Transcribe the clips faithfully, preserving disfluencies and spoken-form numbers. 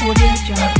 Audio Jungle.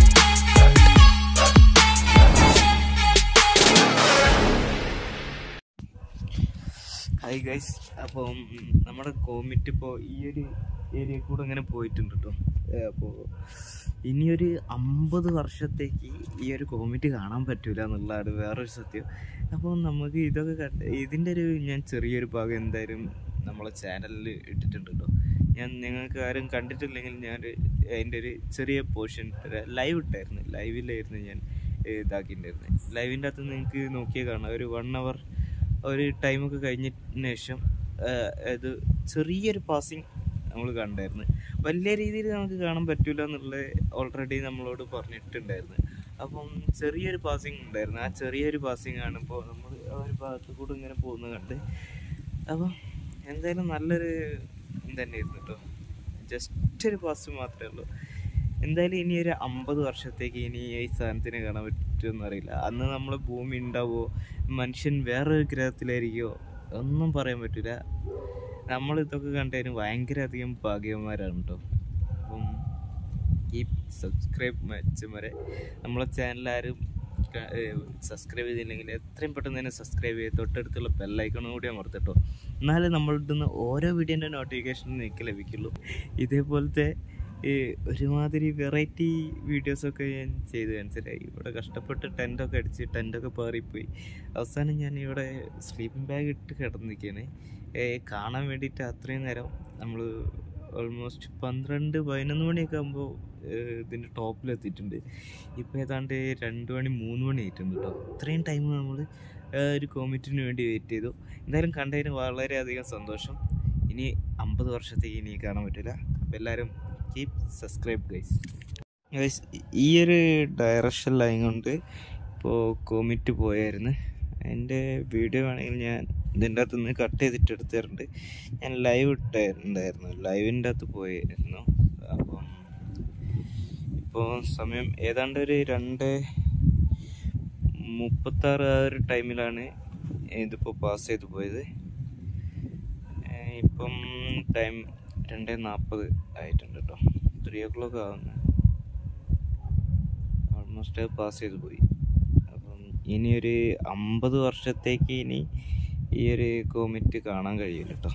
Hi guys, അപ്പം നമ്മുടെ കോമിറ്റ് ഇപ്പോൾ ഈ ഒരു ഏരിയ കൂടെ അങ്ങനെ പോയിട്ടുണ്ട് കേട്ടോ. അപ്പോൾ ഇനിയൊരു അമ്പത് വർഷത്തേക്ക് ഈ ഒരു കോമിറ്റ് കാണാൻ പറ്റൂല എന്നുള്ളതാണ് വേറൊരു സത്യം. അപ്പോൾ നമുക്ക് ഇതൊക്കെ കണ്ട് ഇതിൻ്റെ ഒരു ഞാൻ ചെറിയൊരു ഭാഗം എന്തായാലും നമ്മളെ ചാനലിൽ ഇട്ടിട്ടുണ്ട് കേട്ടോ. ഞാൻ നിങ്ങൾക്ക് ആരും കണ്ടിട്ടില്ലെങ്കിൽ ഞാൻ അതിൻ്റെ ഒരു ചെറിയ പോർഷൻ ലൈവ് ഇട്ടായിരുന്നു. ലൈവിലായിരുന്നു ഞാൻ ഇതാക്കിയിട്ടുണ്ടായിരുന്നത്. ലൈവിൻ്റെ അകത്ത് നിങ്ങൾക്ക് നോക്കിയാൽ കാണാം, ഒരു വൺ അവർ ഒരു ടൈമൊക്കെ കഴിഞ്ഞതിന് ശേഷം ഇത് ചെറിയൊരു പാസിങ് നമ്മൾ കണ്ടായിരുന്നു. വലിയ രീതിയിൽ നമുക്ക് കാണാൻ പറ്റില്ല എന്നുള്ളത് ഓൾറെഡി നമ്മളോട് പറഞ്ഞിട്ടുണ്ടായിരുന്നു. അപ്പം ചെറിയൊരു പാസിങ് ഉണ്ടായിരുന്നു. ആ ചെറിയൊരു പാസിങ് ആണ് ഇപ്പോൾ നമ്മൾ ആ ഒരു ഭാഗത്ത് കൂടെ ഇങ്ങനെ പോകുന്നത് കണ്ട്. അപ്പം എന്തായാലും നല്ലൊരു തന്നെയായിരുന്നു കേട്ടോ. ജസ്റ്റ് ഒരു പാസ് മാത്രമേ ഉള്ളൂ. എന്തായാലും ഇനി ഒരു അമ്പത് വർഷത്തേക്ക് ഇനി ഈ സാധനത്തിനെ കാണാൻ പറ്റുമെന്ന് അറിയില്ല. അന്ന് നമ്മൾ ഭൂമി ഉണ്ടാവുമോ, മനുഷ്യൻ വേറൊരു ഗ്രഹത്തിലായിരിക്കുമോ, ഒന്നും പറയാൻ പറ്റില്ല. നമ്മളിതൊക്കെ കണ്ടതിന് ഭയങ്കര അധികം ഭാഗ്യവന്മാരാണ് കേട്ടോ. അപ്പം ഈ സബ്സ്ക്രൈബ് മെച്ചം വരെ നമ്മളെ ചാനലാരും സബ്സ്ക്രൈബ് ചെയ്തില്ലെങ്കിൽ എത്രയും പെട്ടെന്ന് തന്നെ സബ്സ്ക്രൈബ് ചെയ്ത് തൊട്ടടുത്തുള്ള ബെല്ലൈക്കണും കൂടി അമർത്തിട്ടോ. എന്നാലേ നമ്മളുടെ നിന്ന് ഓരോ വീഡിയോൻ്റെ നോട്ടിഫിക്കേഷൻ നിങ്ങൾക്ക് ലഭിക്കുള്ളൂ. ഇതേപോലത്തെ ഈ ഒരുമാതിരി വെറൈറ്റി വീഡിയോസൊക്കെ ഞാൻ ചെയ്ത് മനസ്സിലായി. ഇവിടെ കഷ്ടപ്പെട്ട് ടെൻറ്റൊക്കെ അടിച്ച് ടെൻറ്റൊക്കെ പാറിപ്പോയി. അവസാനം ഞാൻ ഇവിടെ സ്ലീപ്പിംഗ് ബാഗ് ഇട്ട് കിടന്നിരിക്കുകയാണ് കാണാൻ വേണ്ടിയിട്ട്. അത്രയും നേരം നമ്മൾ ഓൾമോസ്റ്റ് പന്ത്രണ്ട് പതിനൊന്ന് മണിയൊക്കെ ആകുമ്പോൾ ഇതിൻ്റെ ടോപ്പിലെത്തിയിട്ടുണ്ട്. ഇപ്പോൾ ഏതാണ്ട് രണ്ട് മണി മൂന്ന് മണി ആയിട്ടുണ്ട് കേട്ടോ. ഇത്രയും ടൈം നമ്മൾ ഒരു കോമിറ്റിന് വേണ്ടി വെയിറ്റ് ചെയ്തു. എന്തായാലും കണ്ടതിന് വളരെയധികം സന്തോഷം. ഇനി അമ്പത് വർഷത്തേക്ക് ഇനി കാണാൻ പറ്റില്ല. അപ്പോൾ എല്ലാവരും കീപ് സബ്സ്ക്രൈബ് ഗൈസ്. ഗൈസ് ഈ ഒരു ഡയറക്ഷൻ ലൈൻ കൊണ്ട് ഇപ്പോൾ കോമിറ്റ് പോയായിരുന്നു. എൻ്റെ വീഡിയോ വേണമെങ്കിൽ ഞാൻ ഇതിൻ്റെ അകത്ത് നിന്ന് കട്ട് ചെയ്തിട്ട് എടുത്തിട്ടുണ്ട്. ഞാൻ ലൈവ് ഇട്ടായിരുന്നുണ്ടായിരുന്നു, ലൈവിൻ്റെ അകത്ത് പോയായിരുന്നു. അപ്പം ഇപ്പോൾ സമയം ഏതാണ്ട് ഒരു രണ്ട് മുപ്പത്താറ് ആ ഒരു ടൈമിലാണ് ഇതിപ്പോൾ പാസ് ചെയ്ത് പോയത്. ഇപ്പം ടൈം രണ്ട് നാൽപ്പത് ആയിട്ടുണ്ട് കേട്ടോ. ത്രീ ഓ ക്ലോക്ക് ആവുന്നു. ഓൾമോസ്റ്റ് പാസ് ചെയ്ത് പോയി. അപ്പം ഇനിയൊരു അമ്പത് വർഷത്തേക്ക് ഇനി ഈ ഒരു കോമിറ്റ് കാണാൻ കഴിയില്ല കേട്ടോ.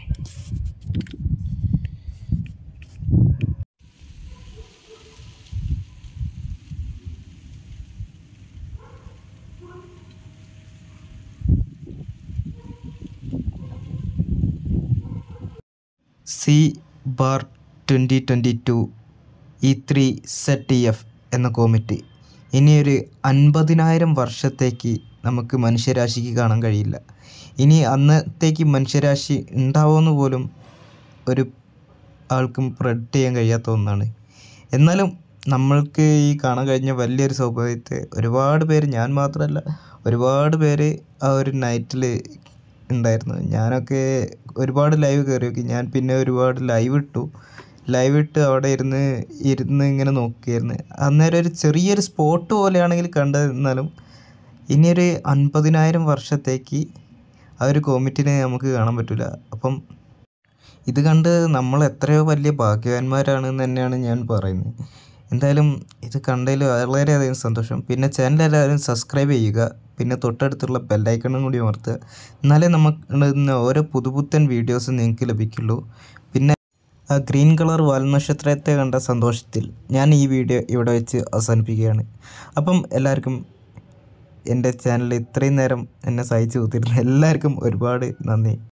C bar twenty twenty two E three Z E F എന്ന കോമിറ്റ് ഇനിയൊരു അൻപതിനായിരം വർഷത്തേക്ക് നമുക്ക് മനുഷ്യരാശിക്ക് കാണാൻ കഴിയില്ല. ഇനി അന്നത്തേക്ക് മനുഷ്യരാശി ഉണ്ടാവുമെന്ന് പോലും ഒരു ആൾക്കും പ്രെഡിക്റ്റ് ചെയ്യാൻ കഴിയാത്ത ഒന്നാണ്. എന്നാലും നമ്മൾക്ക് ഈ കാണാൻ കഴിഞ്ഞ വലിയൊരു സൗഭാഗ്യത്തെ ഒരുപാട് പേര്, ഞാൻ മാത്രമല്ല ഒരുപാട് പേര് ആ ഒരു നൈറ്റിൽ ഉണ്ടായിരുന്നു. ഞാനൊക്കെ ഒരുപാട് ലൈവ് കയറി നോക്കി. ഞാൻ പിന്നെ ഒരുപാട് ലൈവ് ഇട്ടു. ലൈവ് ഇട്ട് അവിടെ ഇരുന്ന് ഇരുന്ന് ഇങ്ങനെ നോക്കിയായിരുന്നു. അന്നേരം ഒരു ചെറിയൊരു സ്പോട്ട് പോലെയാണെങ്കിൽ കണ്ടെന്നാലും ഇനിയൊരു അൻപതിനായിരം വർഷത്തേക്ക് ആ ഒരു കോമിറ്റിനെ നമുക്ക് കാണാൻ പറ്റില്ല. അപ്പം ഇത് കണ്ട് നമ്മൾ എത്രയോ വലിയ ഭാഗ്യവാന്മാരാണെന്ന് തന്നെയാണ് ഞാൻ പറയുന്നത്. എന്തായാലും ഇത് കണ്ടതിൽ വളരെയധികം സന്തോഷം. പിന്നെ ചാനൽ എല്ലാവരും സബ്സ്ക്രൈബ് ചെയ്യുക. പിന്നെ തൊട്ടടുത്തുള്ള ബെല്ലൈക്കണും കൂടി അമർത്തുക. എന്നാലേ നമുക്ക് ഓരോ പുതുപുത്തൻ വീഡിയോസ് നിങ്ങൾക്ക് ലഭിക്കുള്ളൂ. പിന്നെ ആ ഗ്രീൻ കളർ വാൽനക്ഷത്രത്തെ കണ്ട സന്തോഷത്തിൽ ഞാൻ ഈ വീഡിയോ ഇവിടെ വെച്ച് അവസാനിപ്പിക്കുകയാണ്. അപ്പം എല്ലാവർക്കും എൻ്റെ ചാനൽ ഇത്രയും നേരം എന്നെ സഹിച്ചു കൂത്തിരുന്ന എല്ലാവർക്കും ഒരുപാട് നന്ദി.